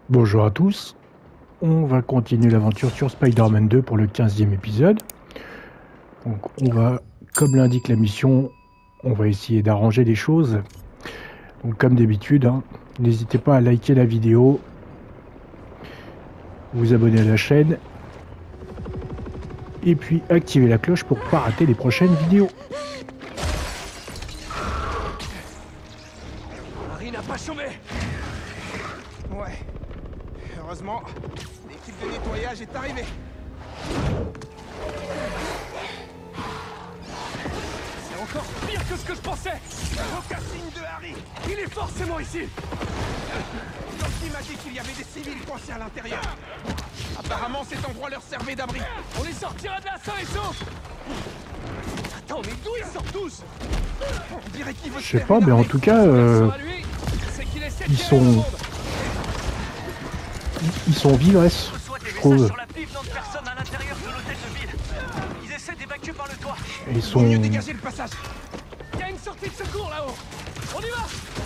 Bonjour à tous, on va continuer l'aventure sur Spider-Man 2 pour le 15e épisode. Donc on va, comme l'indique la mission, on va essayer d'arranger les choses. Donc comme d'habitude, n'hésitez pas à liker la vidéo, vous abonner à la chaîne, et puis activer la cloche pour ne pas rater les prochaines vidéos. Harry n'a pas chômé. Ouais. Heureusement, l'équipe de nettoyage est arrivée. C'est encore pire que ce que je pensais. Aucun signe de Harry. Il est forcément ici. Loki m'a dit qu'il y avait des civils coincés à l'intérieur. Apparemment, cet endroit leur servait d'abri. On les sortira de là sains et saufs. Attends, mais d'où ils sortent tous? On dirait qu'il veut Je se sais faire pas, une mais en armée. tout cas, Son à lui, c'est qu'il essaie de ils tirer le sont- monde. ils sont vivresses, Je reçois des je messages trouve. sur la pile de personnes à l'intérieur de l'hôtel de ville. Ils essaient d'évacuer par le toit. Ils Vaut mieux sont... dégager le passage. Il y a une sortie de secours là-haut. On y va.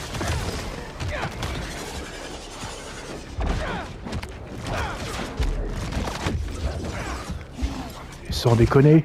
sans déconner.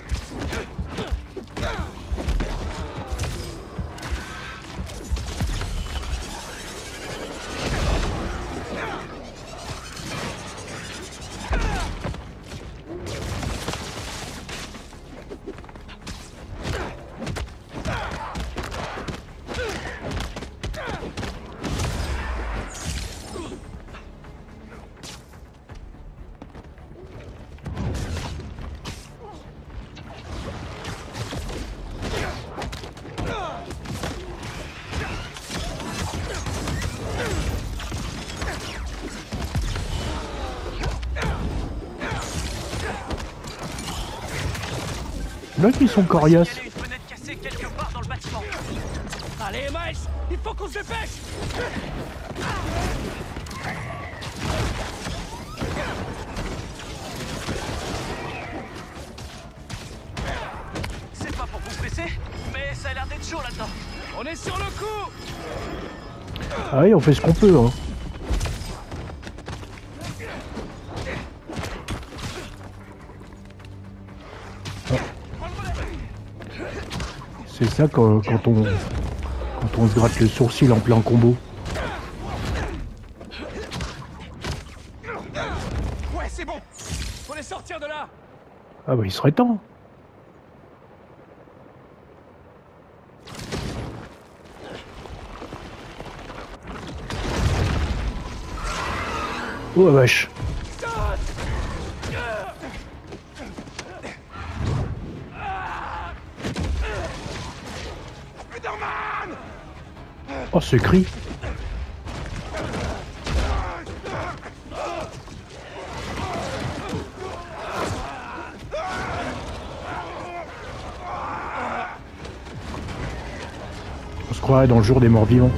Là, ils sont Il y coriaces. a une fenêtre cassée quelque part dans le bâtiment. Allez, Miles, il faut qu'on se dépêche. C'est pas pour vous presser, mais ça a l'air d'être chaud là-dedans. On est sur le coup. Ah oui, on fait ce qu'on peut, hein. C'est ça quand on se gratte le sourcil en plein combo. Ouais, c'est bon. Faut les sortir de là. Ah bah il serait temps. Oh la vache. Spider-Man! Oh ce cri. On se croirait dans le jour des morts vivants.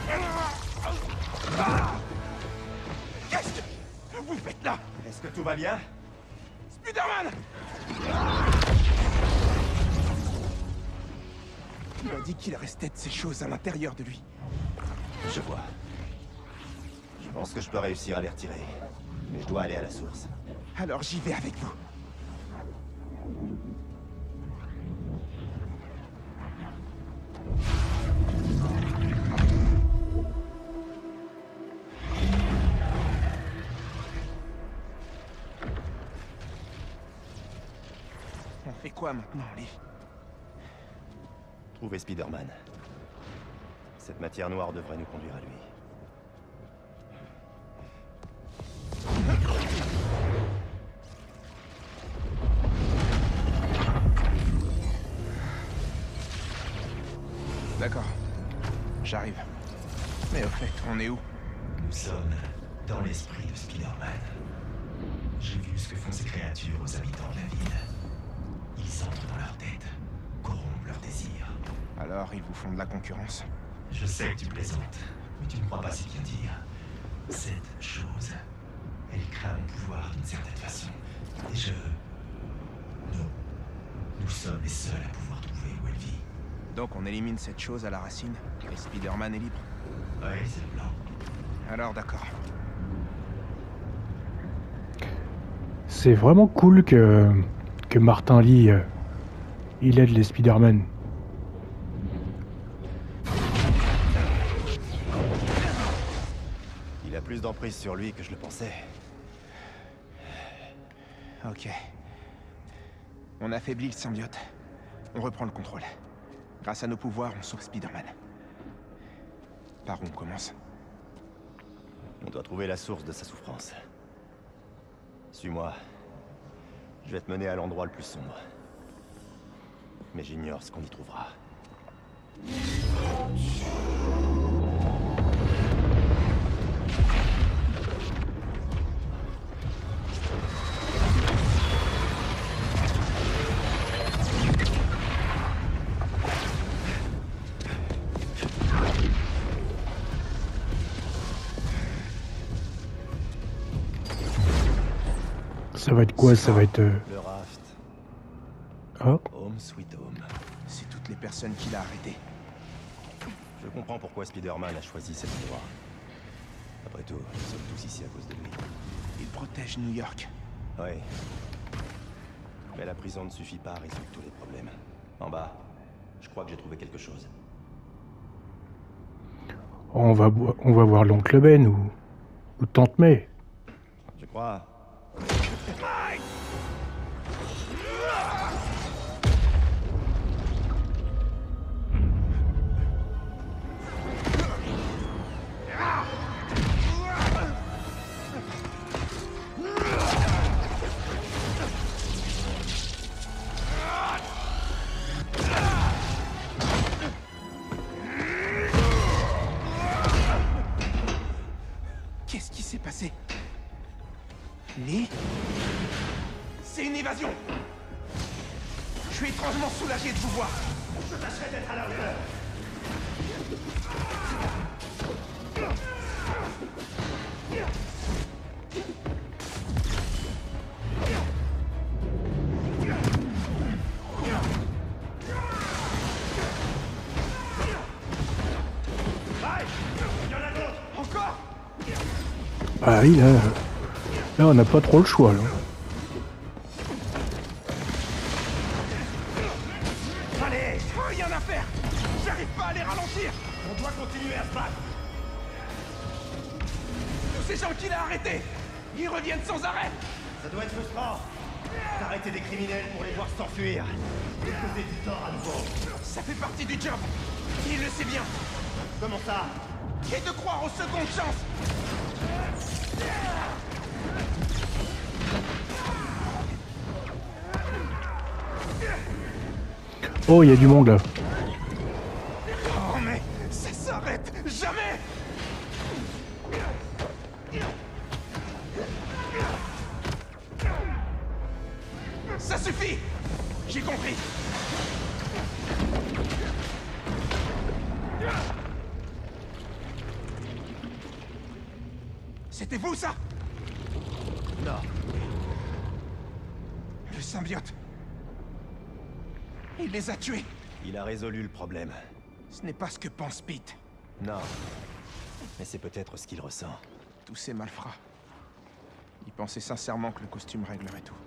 Qu'est-ce que vous faites là? Est-ce que tout va bien? Spider-Man! Il m'a dit qu'il restait de ces choses à l'intérieur de lui. Je vois. Je pense que je peux réussir à les retirer. Mais je dois aller à la source. Alors j'y vais avec vous. On fait quoi maintenant, Lee? Trouver Spider-Man. Cette matière noire devrait nous conduire à lui. D'accord. J'arrive. Mais au fait, on est où? Nous sommes dans l'esprit de Spider-Man. J'ai vu ce que font ces créatures aux habitants de la ville. Ils entrent dans leur tête, corrompent leurs désirs. Alors, ils vous font de la concurrence? Je sais que tu plaisantes, mais tu ne crois pas si bien dire. Cette chose, elle craint mon pouvoir d'une certaine façon. Et nous sommes les seuls à pouvoir trouver où elle vit. Donc on élimine cette chose à la racine, et Spider-Man est libre. Ouais, c'est le plan. Alors d'accord. C'est vraiment cool que Martin Lee il aide les Spider-Man. Il a plus d'emprise sur lui que je le pensais. Ok. On affaiblit le symbiote. On reprend le contrôle. Grâce à nos pouvoirs, on sauve Spider-Man. Par où on commence? On doit trouver la source de sa souffrance. Suis-moi. Je vais te mener à l'endroit le plus sombre. Mais j'ignore ce qu'on y trouvera. Ça va être quoi? Ça va être... Le raft. Oh, Home sweet home. C'est toutes les personnes qu'il a arrêtées. Je comprends pourquoi Spider-Man a choisi cet endroit. Après tout, nous sommes tous ici à cause de lui. Il protège New York. Oui. Mais la prison ne suffit pas à résoudre tous les problèmes. En bas, je crois que j'ai trouvé quelque chose. on va voir l'oncle Ben ou Tante May. Je crois. Qu'est-ce qui s'est passé? Lee? C'est une évasion! Je suis étrangement soulagé de vous voir. Je tâcherai d'être à la hauteur. Encore? Ah oui, là on n'a pas trop le choix, là. Allez, rien à faire. J'arrive pas à les ralentir. On doit continuer à se battre. Tous ces gens qu'il a arrêtés, ils reviennent sans arrêt. Ça doit être frustrant. D'arrêter des criminels pour les voir s'enfuir. Et causer du tort à nouveau. Ça fait partie du job. Il le sait bien. Comment ça? Et de croire aux secondes chances. Oh, il y a du monde, là. Oh mais ça s'arrête jamais. Ça suffit. J'ai compris. C'était vous, ça? Non. Le symbiote. Il les a tués. Il a résolu le problème. Ce n'est pas ce que pense Pete. Non. Mais c'est peut-être ce qu'il ressent. Tous ces malfrats. Il pensait sincèrement que le costume réglerait tout.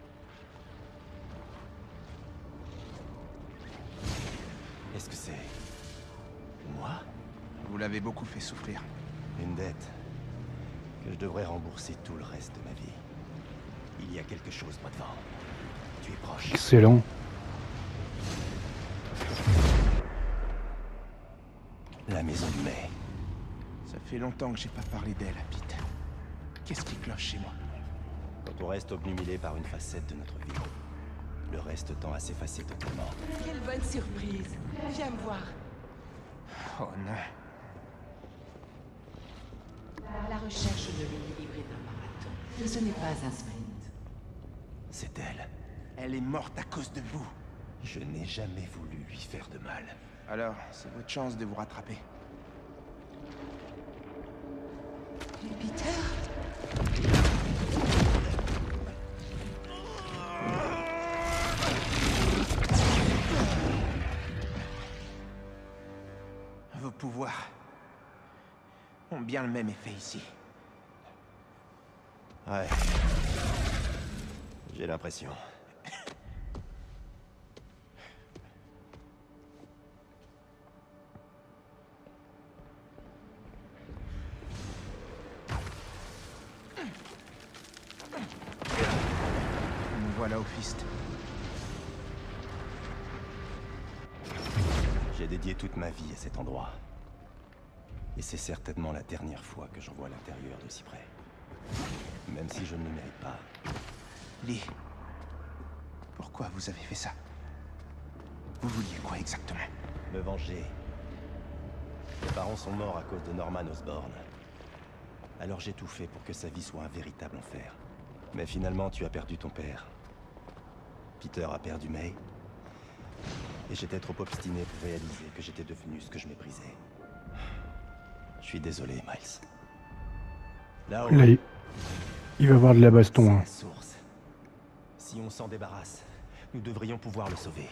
Est-ce que c'est... moi? Vous l'avez beaucoup fait souffrir. Une dette que je devrais rembourser tout le reste de ma vie. Il y a quelque chose, moi, devant. Tu es proche. Excellent. La maison du mai. Ça fait longtemps que j'ai pas parlé d'elle à Pete. Qu'est-ce qui cloche chez moi? Quand on reste obnubilé par une facette de notre vie, le reste tend à s'effacer totalement. Quelle bonne surprise. Viens me voir. Oh non. La recherche de l'équilibre est un marathon. Mais ce n'est pas un sprint. C'est elle. Elle est morte à cause de vous. Je n'ai jamais voulu lui faire de mal. Alors, c'est votre chance de vous rattraper. Peter? Vos pouvoirs ont bien le même effet ici. Ouais. J'ai l'impression. Me voilà au fist. J'ai dédié toute ma vie à cet endroit. Et c'est certainement la dernière fois que j'en vois l'intérieur de si près. Même si je ne le mérite pas. Lee, pourquoi vous avez fait ça? Vous vouliez quoi exactement? Me venger. Mes parents sont morts à cause de Norman Osborn. Alors j'ai tout fait pour que sa vie soit un véritable enfer. Mais finalement, tu as perdu ton père. Peter a perdu May. Et j'étais trop obstiné pour réaliser que j'étais devenu ce que je méprisais. Je suis désolé, Miles. Là-haut, Là, il va y avoir de la c'est baston. Hein. la source. Si on s'en débarrasse, nous devrions pouvoir le sauver.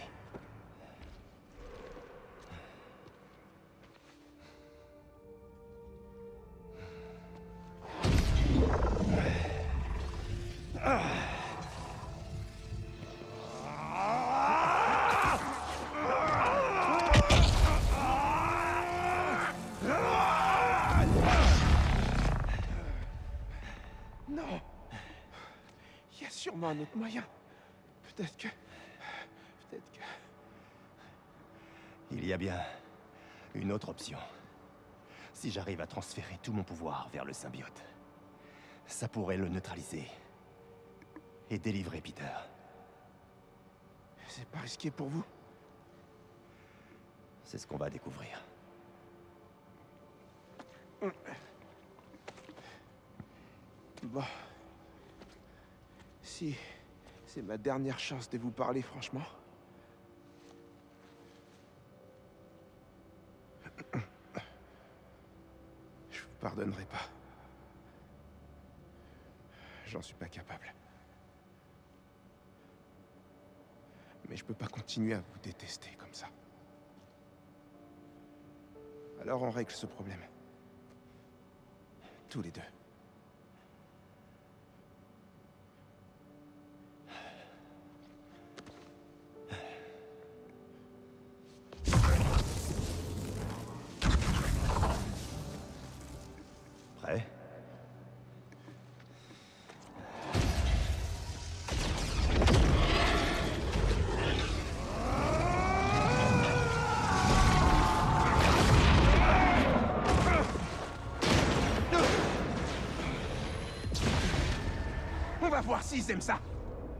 Non! Il y a sûrement un autre moyen. Peut-être que... Il y a bien une autre option. Si j'arrive à transférer tout mon pouvoir vers le symbiote, ça pourrait le neutraliser et délivrer Peter. C'est pas risqué pour vous? C'est ce qu'on va découvrir. Bon. Si c'est ma dernière chance de vous parler, franchement. Je vous pardonnerai pas. J'en suis pas capable. Mais je peux pas continuer à vous détester comme ça. Alors on règle ce problème. Tous les deux. Prêt? On va voir s'ils aiment ça.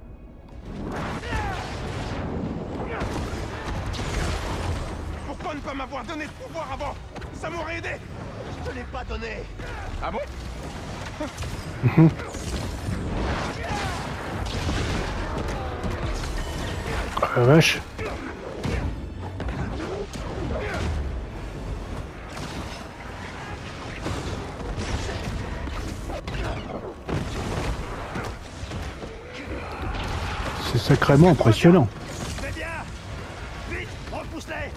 Pourquoi ne pas m'avoir donné de pouvoir avant? Ça m'aurait aidé. Je te l'ai pas donné! Ah bon? Oh la vache. C'est sacrément impressionnant. Fais bien! Vite! Repousse-les!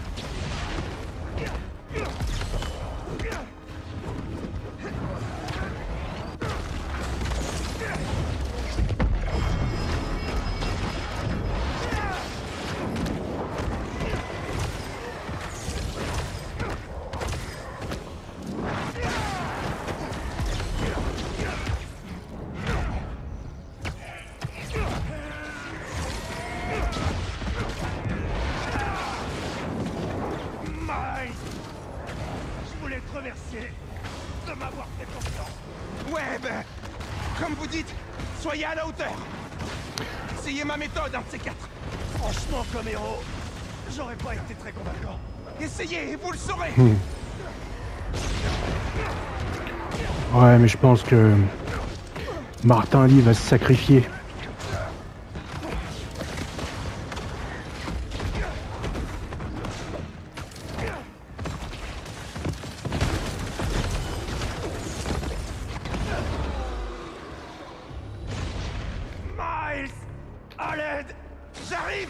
Miles! Je voulais te remercier de m'avoir fait confiance. Ouais, ben... Comme vous dites, soyez à la hauteur. Essayez ma méthode, un de ces quatre. Franchement, comme héros, j'aurais pas été très convaincant. Essayez et vous le saurez. Ouais, mais je pense que Martin Lee va se sacrifier. Miles! À l'aide! J'arrive!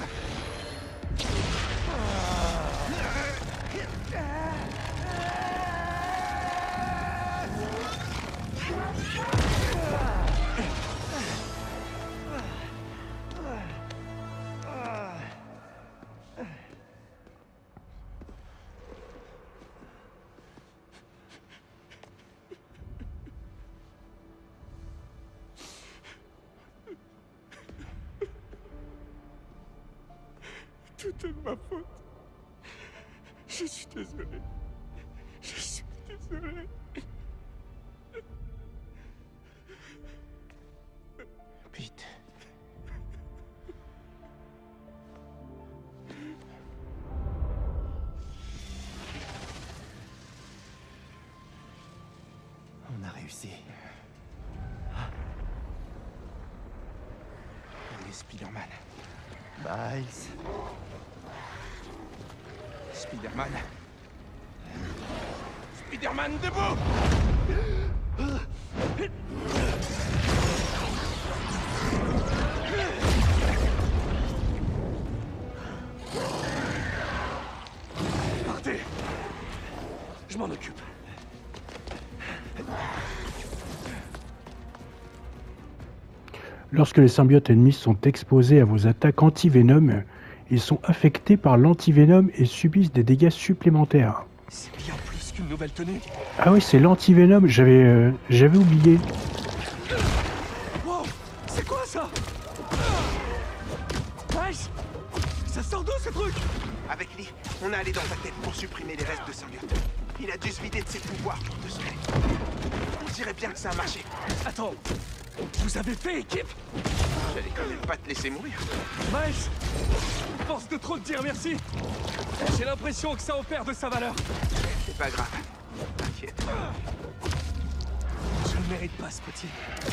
C'était de ma faute. Je suis désolé. Je suis désolé. Pete. On a réussi. Les Spider-Man. Miles. Spider-Man. Spider-Man debout! Partez. Je m'en occupe. Lorsque les symbiotes ennemis sont exposés à vos attaques anti-venom, ils sont affectés par l'anti-venom et subissent des dégâts supplémentaires. C'est bien plus qu'une nouvelle tenue. Ah oui, c'est l'anti-venom, j'avais oublié. Wow, c'est quoi ça? Nice. Ça sort d'où ce truc? Avec Lee, on est allé dans sa tête pour supprimer les restes de symbiote. Il a dû se vider de ses pouvoirs pour te sauver. On dirait bien que ça a marché. Attends, vous avez fait équipe? J'allais quand même pas te laisser mourir. Miles, je pense de trop te dire merci. J'ai l'impression que ça en perd de sa valeur. C'est pas grave. T'inquiète. Je ne mérite pas ce petit.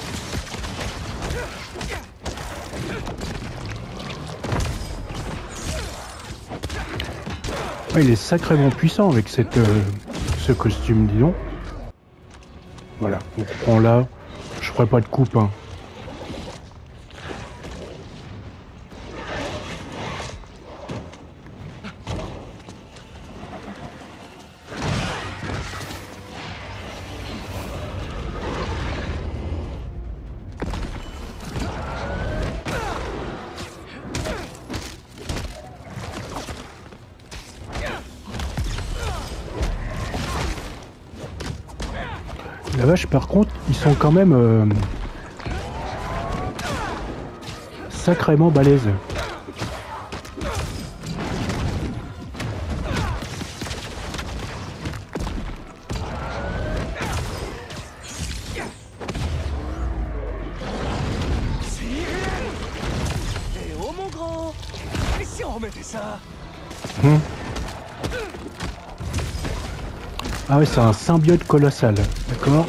Ah, il est sacrément puissant avec ce costume, dis donc. Voilà, on reprend là. Je ferai pas de coupe, hein. La vache, par contre, ils sont quand même sacrément balèzes. Eh oh mon grand! Et si on remettait ça? Ah ouais, c'est un symbiote colossal, d'accord.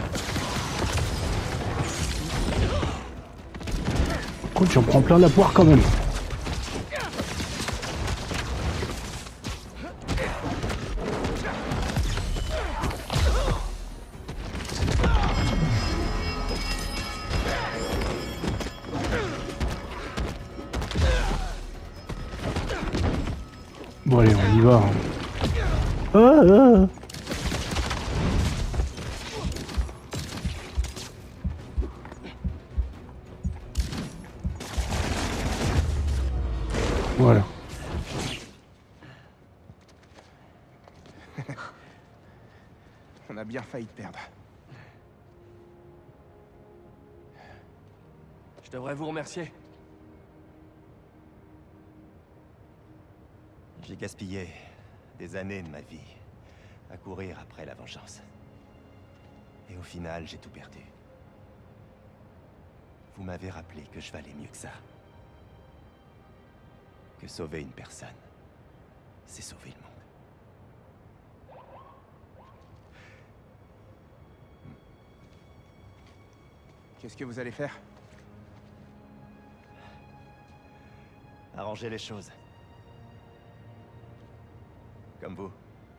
Écoute, j'en prends plein la poire quand même. Bon allez, on y va. Ah. Voilà. On a bien failli te perdre. Je devrais vous remercier. J'ai gaspillé des années de ma vie à courir après la vengeance. Et au final, j'ai tout perdu. Vous m'avez rappelé que je valais mieux que ça. Que sauver une personne, c'est sauver le monde. Qu'est-ce que vous allez faire? Arranger les choses. Comme vous.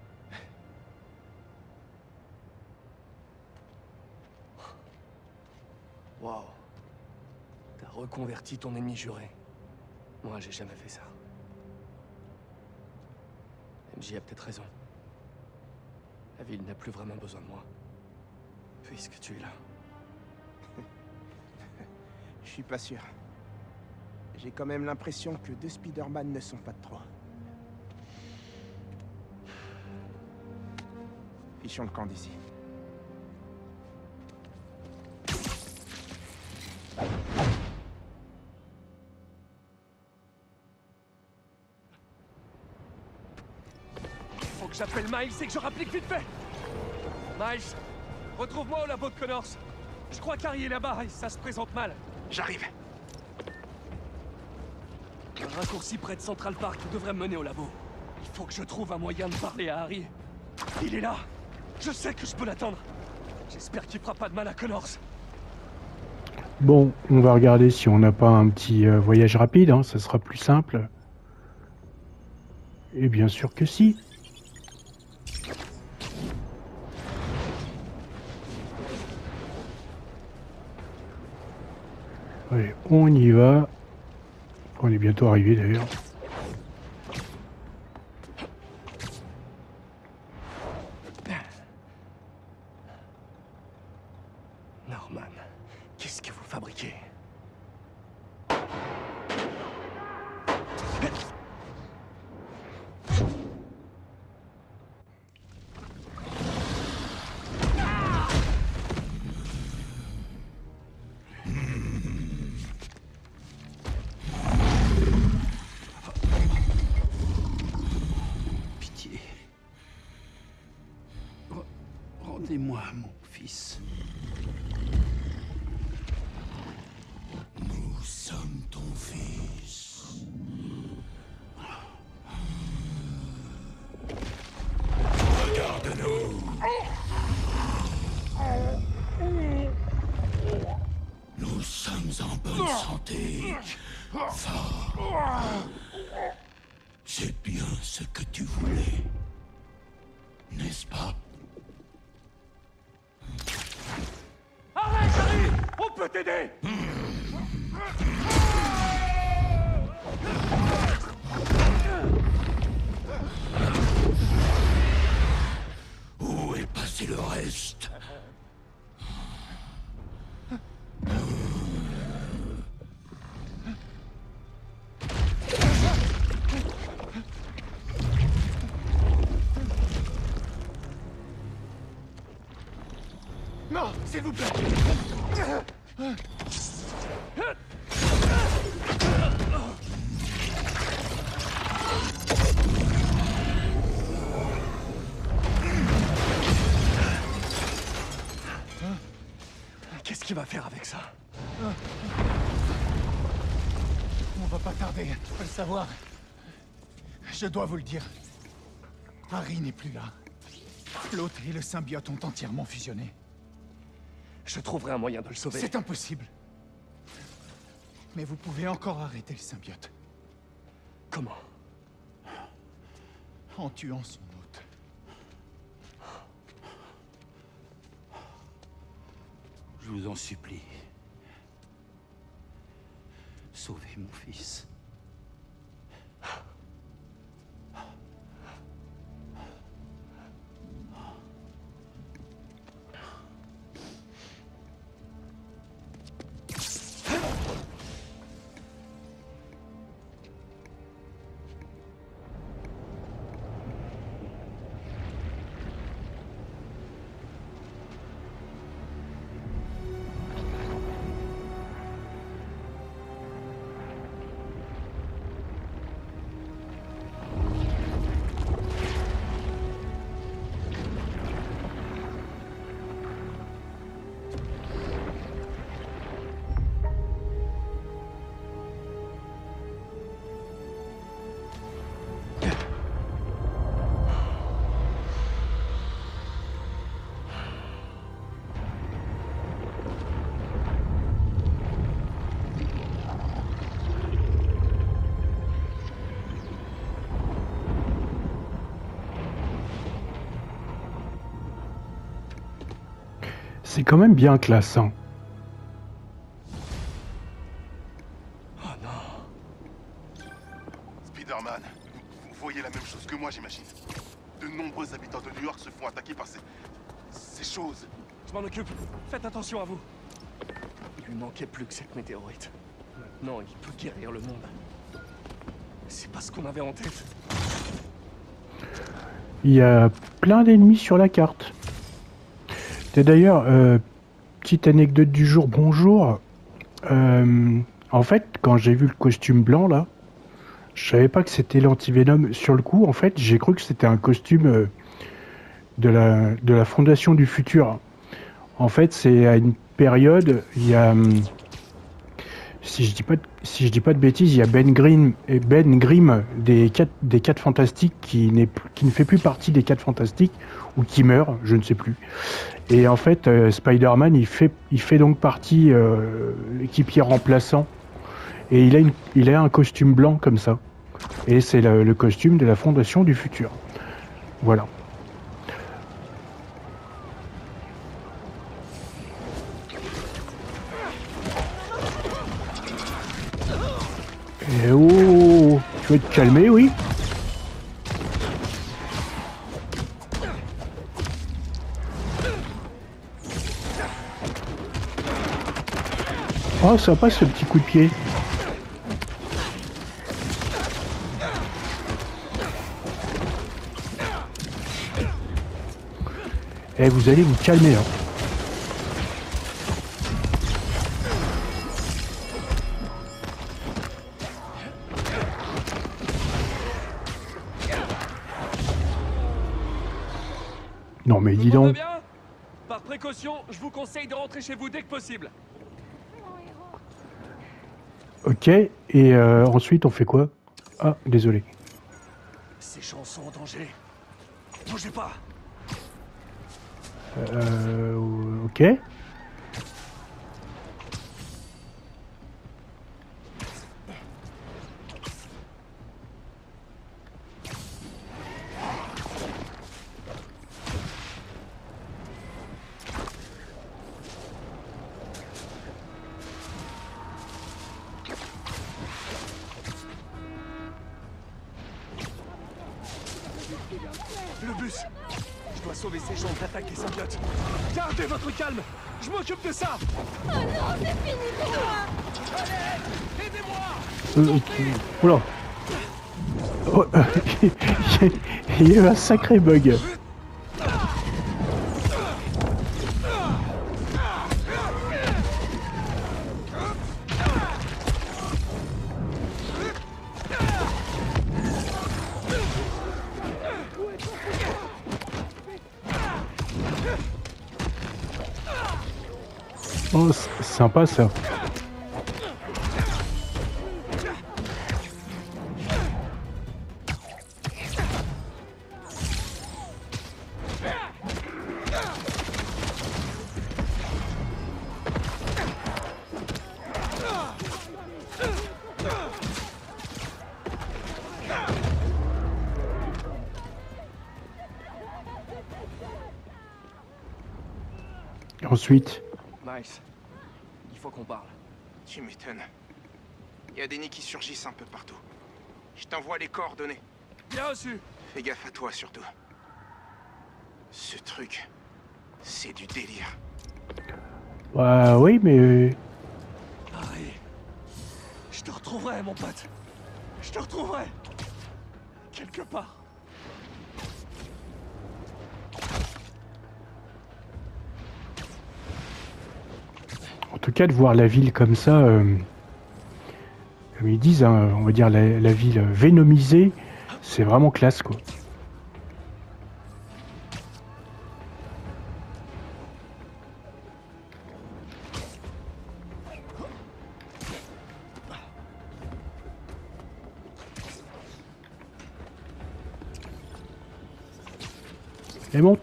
Waouh. T'as reconverti ton ennemi juré. Moi, j'ai jamais fait ça. MJ a peut-être raison. La ville n'a plus vraiment besoin de moi. Puisque tu es là. Je suis pas sûr. J'ai quand même l'impression que deux Spider-Man ne sont pas de trop. Fichons le camp d'ici. J'appelle Miles et que je rapplique vite fait. Miles, retrouve-moi au labo de Connors. Je crois qu'Harry est là-bas et ça se présente mal. J'arrive. Un raccourci près de Central Park devrait me mener au labo. Il faut que je trouve un moyen de parler à Harry. Il est là. Je sais que je peux l'attendre. J'espère qu'il fera pas de mal à Connors. Bon, on va regarder si on n'a pas un petit voyage rapide, hein, ça sera plus simple. Et bien sûr que si. Allez, on y va. On est bientôt arrivé d'ailleurs. Norman, qu'est-ce que vous fabriquez? Pitié. Rendez-moi mon fils. Nous sommes ton fils. Regarde-nous. Nous sommes en bonne santé. Fort. C'est bien ce que tu voulais. N'est-ce pas? Arrête, Harry! On peut t'aider! Où est passé le reste? Non, s'il vous plaît. Qu'est-ce qu'il va faire avec ça? On va pas tarder à le savoir. Je dois vous le dire. Harry n'est plus là. L'autre et le symbiote ont entièrement fusionné. Je trouverai un moyen de le sauver. C'est impossible. Mais vous pouvez encore arrêter le symbiote. Comment? En tuant son hôte. Je vous en supplie. Sauvez mon fils. C'est quand même bien classe, hein. Oh non. Spider-Man, vous voyez la même chose que moi, j'imagine. De nombreux habitants de New York se font attaquer par ces choses. Je m'en occupe. Faites attention à vous. Il lui manquait plus que cette météorite. Maintenant, il peut guérir le monde. C'est pas ce qu'on avait en tête. Il y a plein d'ennemis sur la carte. Et d'ailleurs, petite anecdote du jour, bonjour. En fait, quand j'ai vu le costume blanc là, Je savais pas que c'était l'anti-Venom. Sur le coup, en fait, j'ai cru que c'était un costume de la Fondation du Futur. En fait, c'est à une période, il y a, si je dis pas de bêtises, il y a Ben Grimm des 4 Fantastiques qui ne fait plus partie des 4 Fantastiques ou qui meurt, je ne sais plus. Et en fait, Spider-Man, il fait donc partie équipier remplaçant. Et il a un costume blanc comme ça. Et c'est le costume de la Fondation du Futur. Voilà. Et oh, tu vas te calmer, oui? Oh, sympa ce petit coup de pied. Eh, vous allez vous calmer, hein. Non mais dis donc. Bien ? Par précaution, je vous conseille de rentrer chez vous dès que possible. Ok, et ensuite on fait quoi? Ah, désolé. Ces gens sont en danger. Bougez pas. Ok. Le bus. Je dois sauver ces gens de l'attaque des symbiotes. Gardez votre calme. Je m'occupe de ça. Oh non, c'est fini pour moi. Allez, aidez-moi. Ok. Oula. Oh, il y a eu un sacré bug. Oh, c'est sympa ça. Ensuite. Nice. Il faut qu'on parle. Tu m'étonnes. Il y a des nids qui surgissent un peu partout. Je t'envoie les coordonnées. Bien reçu. Fais gaffe à toi surtout. Ce truc, c'est du délire. Bah oui, mais... Harry. Je te retrouverai, mon pote. Je te retrouverai. Quelque part. En tout cas, de voir la ville comme ça, comme ils disent, hein, on va dire la ville vénomisée, c'est vraiment classe, quoi. Et bon.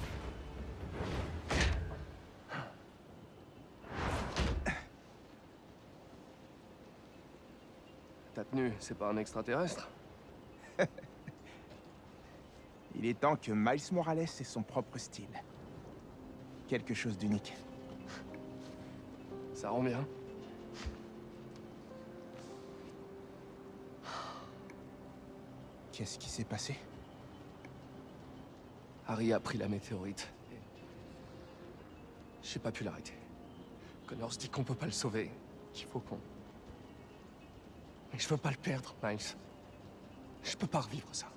Ta tenue, c'est pas un extraterrestre? Il est temps que Miles Morales ait son propre style. Quelque chose d'unique. Ça rend bien. Qu'est-ce qui s'est passé? Harry a pris la météorite. J'ai pas pu l'arrêter. Connors dit qu'on peut pas le sauver, qu'il faut qu'on... Mais je veux pas le perdre, Miles. Je peux pas revivre ça.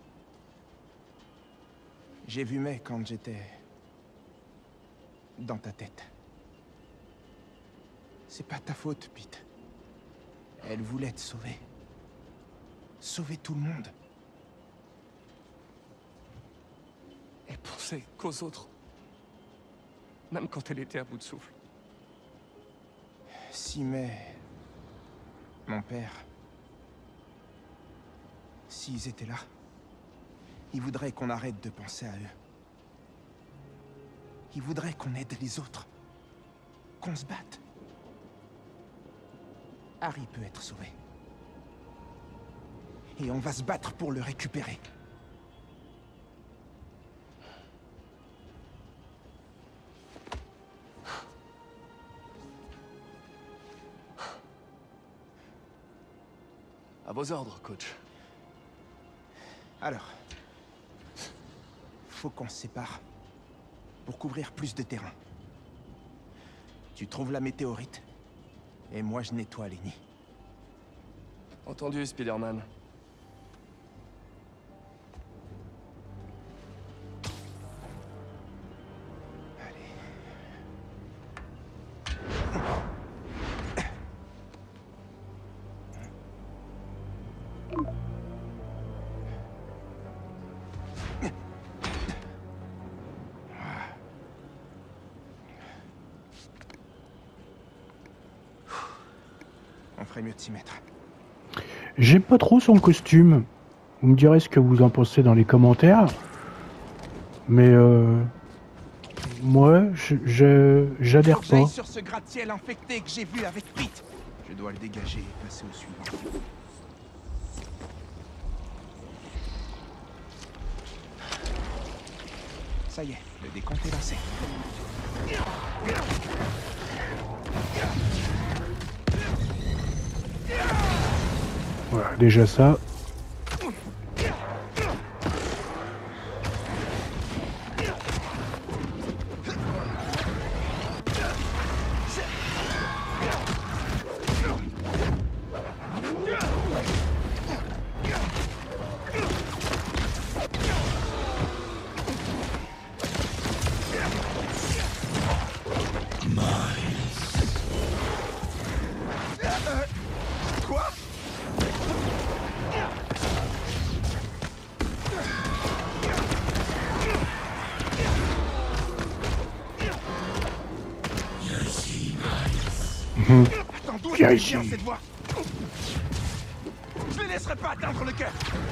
J'ai vu May quand j'étais... dans ta tête. C'est pas ta faute, Pete. Elle voulait te sauver. sauver tout le monde. Et penser qu'aux autres. Même quand elle était à bout de souffle. Si, mais... Mon père... S'ils étaient là, ils voudraient qu'on arrête de penser à eux. Ils voudraient qu'on aide les autres. Qu'on se batte. Harry peut être sauvé. Et on va se battre pour le récupérer. À vos ordres, coach. Alors, faut qu'on se sépare pour couvrir plus de terrain. Tu trouves la météorite et moi je nettoie les nids. Entendu, Spider-Man. On ferait mieux de s'y mettre. J'aime pas trop son costume. Vous me direz ce que vous en pensez dans les commentaires. Mais moi, j'adhère Faut que j'aille pas. sur ce gratte-ciel infecté que j'ai vu avec Pete. Je dois le dégager et passer au suivant. Ça y est, le décompte est lancé. Voilà, déjà ça. Quoi? Attends, d'où Viens est ici. vient cette voix? Je les laisserai pas atteindre le cœur.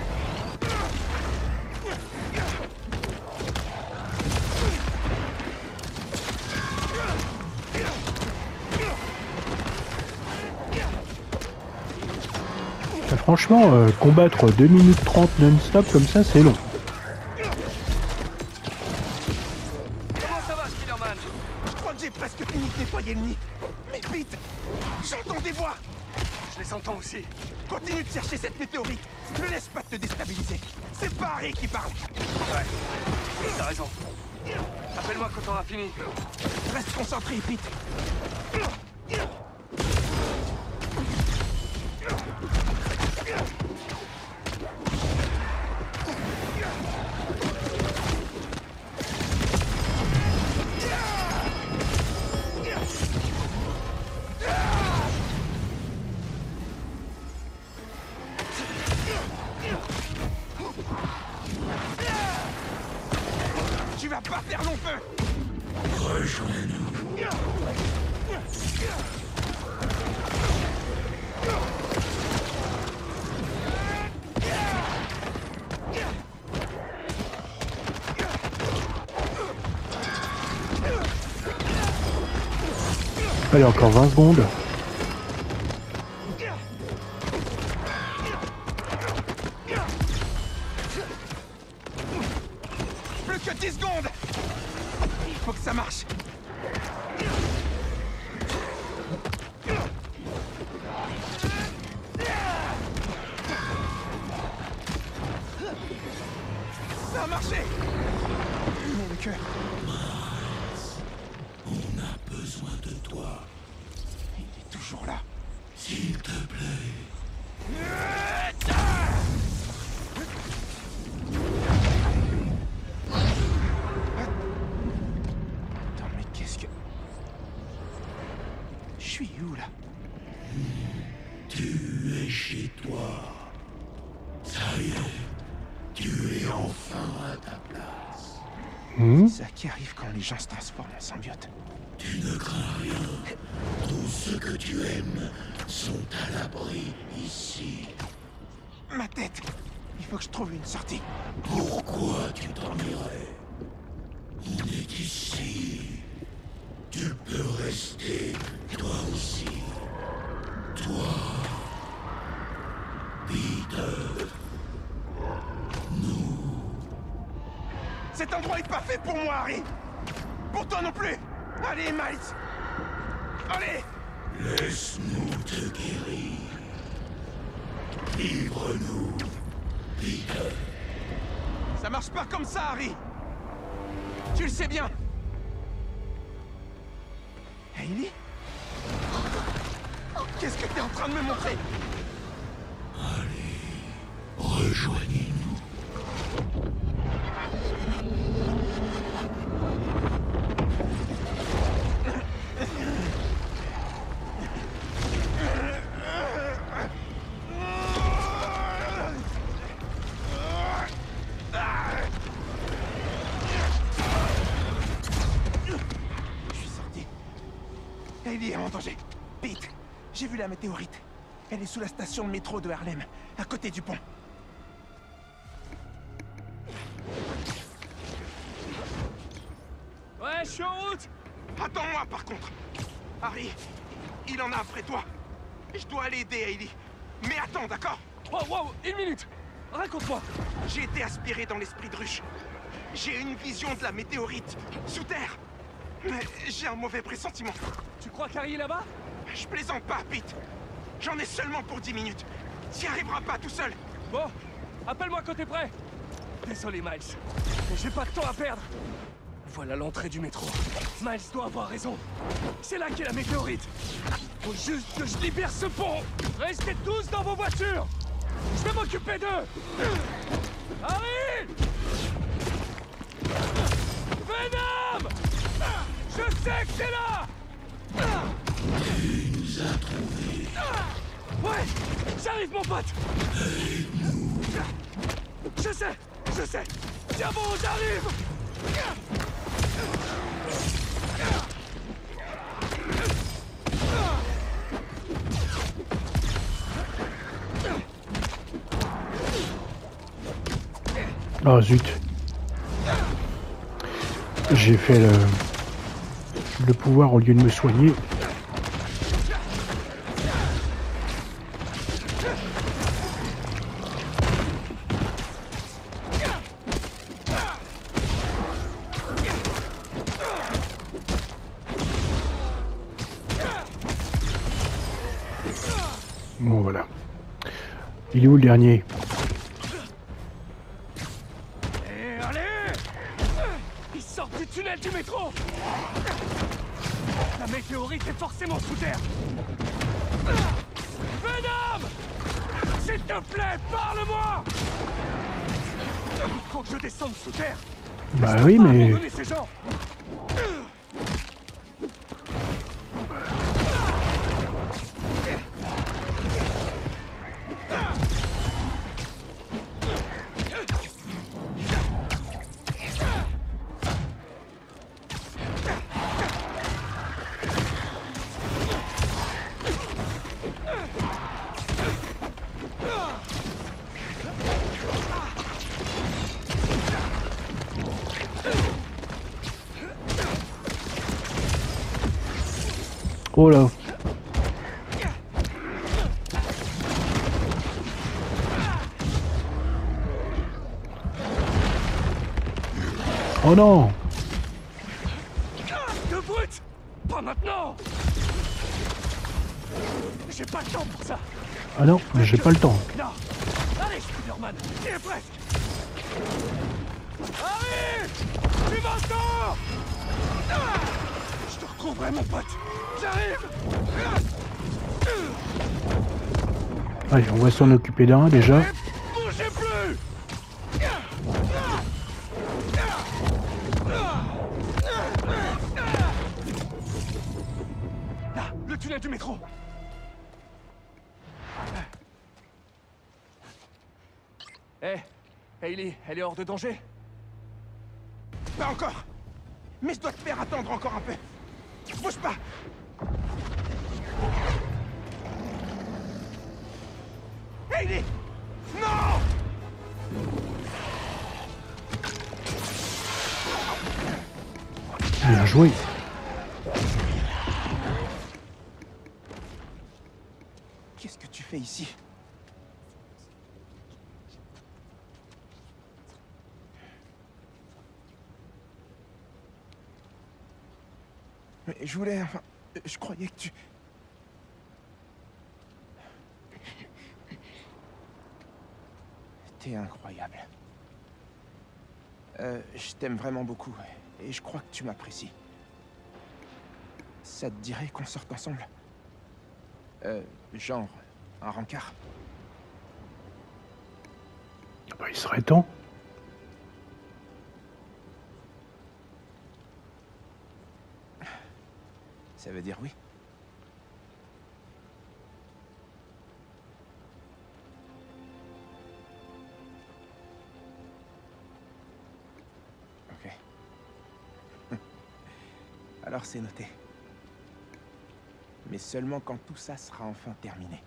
Franchement, combattre 2 minutes 30 non-stop comme ça, c'est long. Comment ça va, Spider-Man? Je crois que j'ai presque fini de nettoyer le nid. Mais vite, j'entends des voix. Je les entends aussi. Continue de chercher cette météorite. Ne laisse pas te déstabiliser. C'est pas Harry qui parle. Ouais, t'as raison. Appelle-moi quand t'auras fini. Reste concentré, Pete. Tu vas pas faire long feu. Rejoins-nous. Allez, encore 20 secondes. Plus que 10 secondes. Il faut que ça marche. Ça a marché. Mais le cœur. On a besoin de toi. Il est toujours là. S'il te plaît. Attends, mais qu'est-ce que... Je suis où, là? Tu es chez toi. C'est ça qui arrive quand les gens se transforment en symbiotes. Tu ne crains rien. Tous ceux que tu aimes sont à l'abri ici. Ma tête! Il faut que je trouve une sortie. Pourquoi tu t'en irais? On est ici. Tu peux rester, toi aussi. Toi, Peter. Nous. Cet endroit est pas fait pour moi, Harry! Pour toi non plus! Allez, Miles! Allez! Laisse-nous te guérir. Livre-nous, Peter. Ça marche pas comme ça, Harry! Tu le sais bien! Hailey? Qu'est-ce que t'es en train de me montrer? Allez, rejoignez-nous. Hailey est en danger. Pete, j'ai vu la météorite. Elle est sous la station de métro de Harlem, à côté du pont. Ouais, je suis en route. Attends-moi, par contre. Harry, il en a après toi. Je dois aller aider Hailey. Mais attends, d'accord? Wow, une minute. Raconte-moi. J'ai été aspiré dans l'esprit de Ruche. J'ai une vision de la météorite, sous terre. Mais j'ai un mauvais pressentiment. Tu crois qu'Harry est là-bas? Je plaisante pas, Pete. J'en ai seulement pour 10 minutes. T'y arriveras pas tout seul. Bon, appelle-moi quand t'es prêt. Désolé, Miles, mais j'ai pas de temps à perdre. Voilà l'entrée du métro. Miles doit avoir raison. C'est là qu'est la météorite. Faut juste que je libère ce pont. Restez tous dans vos voitures. Je vais m'occuper d'eux. Harry! Venom! Je sais que t'es là! Tu nous as trouvés. Ouais! J'arrive, mon pote! Je sais! Tiens bon, j'arrive! Oh zut. J'ai fait le pouvoir au lieu de me soigner. Bon voilà. Il est où le dernier? Et allez! Ils sortent du tunnel du métro! La météorite est forcément sous terre! Venom! S'il te plaît, parle-moi! Il faut que je descende sous terre! Bah oui, mais... Abandonner ces gens! Oh là. Oh non. De brute! Pas maintenant! J'ai pas le temps pour ça! Ah non, mais j'ai pas le temps. Non! Allez, Spider-Man! Il est presque! Arrive! Tu m'entends! Je te retrouverai, mon pote! J'arrive! Allez, on va s'en occuper d'un déjà. Bougez plus! Là, le tunnel du métro! Hé, Hailey, elle est hors de danger? Pas encore. Mais je dois te faire attendre encore un peu. Bouge pas. Hayley! Non! Bien joué. Qu'est-ce que tu fais ici? Mais je voulais... Enfin, je croyais que tu... T'es incroyable. Je t'aime vraiment beaucoup, et je crois que tu m'apprécies. Ça te dirait qu'on sorte ensemble? Genre, un rencard? Bah, il serait temps. Ça veut dire oui? Ok. Alors c'est noté. Mais seulement quand tout ça sera enfin terminé.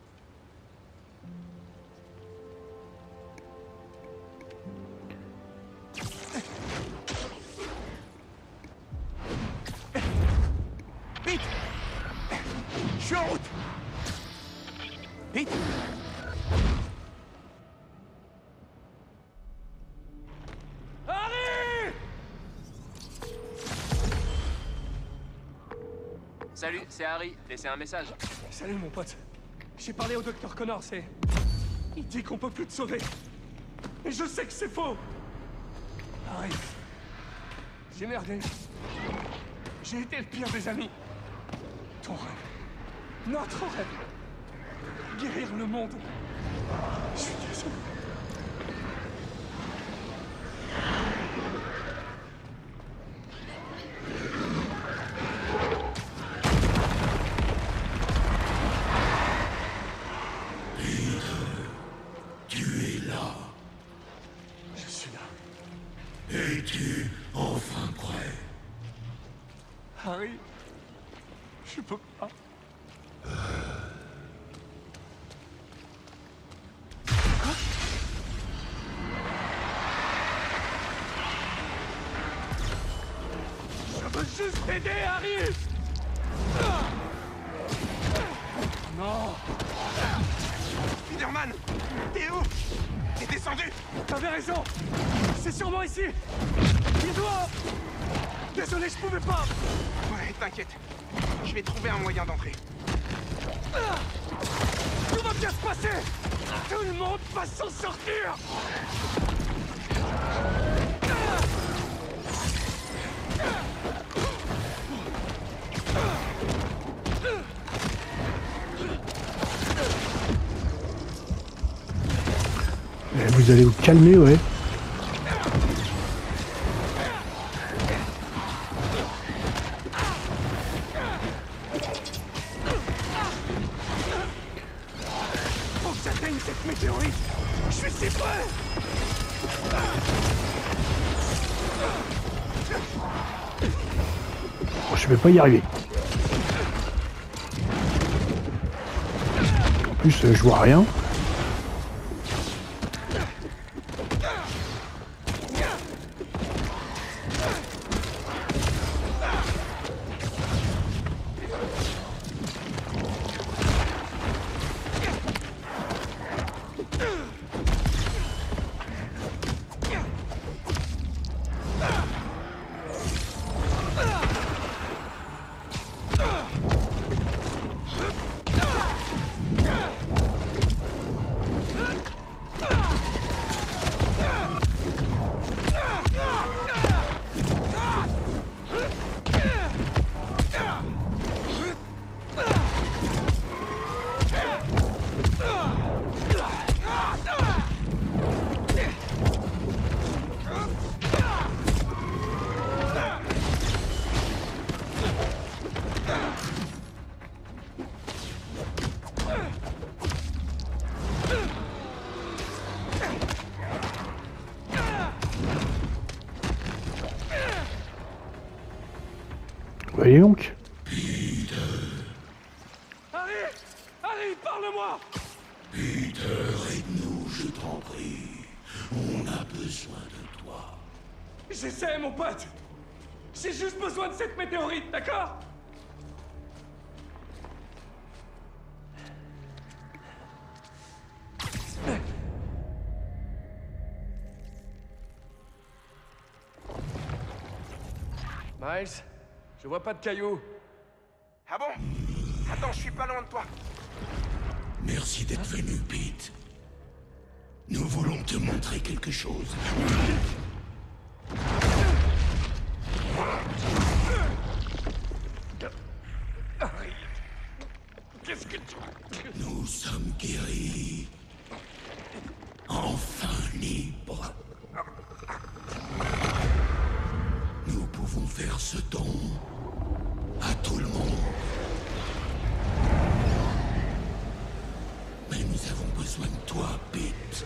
Vite! Je suis en route! Vite! Harry! Salut, c'est Harry. Laissez un message. Salut mon pote. J'ai parlé au docteur Connors et... il dit qu'on peut plus te sauver. Et je sais que c'est faux. Harry. J'ai merdé. J'ai été le pire des amis. Ton rêve. Notre rêve. Guérir le monde. Je suis désolé. Tu es là. Je suis là. Es-tu enfin prêt? Harry. Je peux pas. Je veux juste t'aider, Harry! Non! Spider-Man! T'es où? T'es descendu? T'avais raison! C'est sûrement ici! Il doit... Désolé, je pouvais pas! Ouais, t'inquiète. Je vais trouver un moyen d'entrer. Tout va bien se passer! Tout le monde va s'en sortir! Vous allez vous calmer, ouais. Faut que j'atteigne cette météorite! Je suis si près! Oh, je vais pas y arriver. En plus, je vois rien. Allez donc. Harry, parle-moi! Peter, aide-nous, je t'en prie. On a besoin de toi. J'essaie, mon pote! J'ai juste besoin de cette météorite, d'accord? Miles, je vois pas de cailloux. Ah bon? Attends, je suis pas loin de toi. Merci d'être venu, Pete. Nous voulons te montrer quelque chose. Harry, qu'est-ce que tu... Nous sommes guéris. Enfin libres. Nous pouvons faire ce don à tout le monde. Mais nous avons besoin de toi, Pete.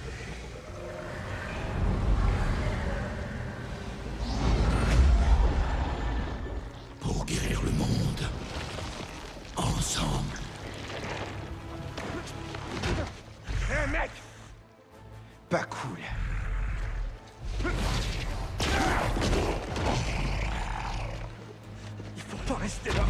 Pour guérir le monde. Ensemble. Hé, mec! Pas cool. Il faut pas rester là.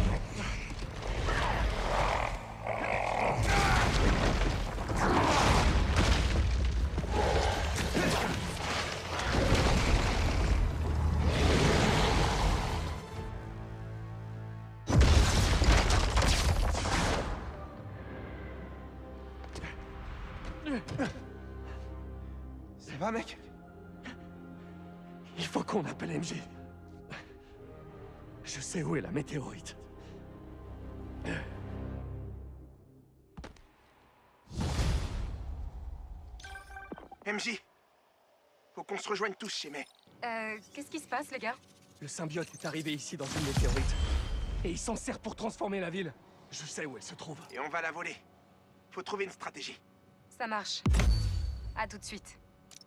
Ça va, mec? Il faut qu'on appelle MJ. Je sais où est la météorite. MJ, faut qu'on se rejoigne tous chez May. Qu'est-ce qui se passe, les gars? Le symbiote est arrivé ici dans une météorite. Et il s'en sert pour transformer la ville. Je sais où elle se trouve. Et on va la voler. Faut trouver une stratégie. Ça marche. À tout de suite.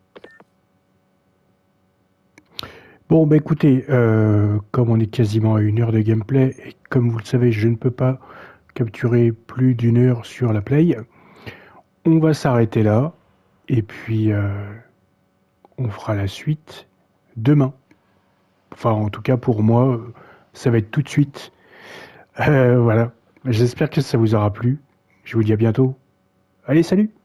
Bon, bah écoutez, comme on est quasiment à 1 heure de gameplay, et comme vous le savez, je ne peux pas capturer plus d'1 heure sur la play, on va s'arrêter là, et puis on fera la suite demain. Enfin, en tout cas pour moi, ça va être tout de suite. Voilà, j'espère que ça vous aura plu. Je vous dis à bientôt. Allez, salut!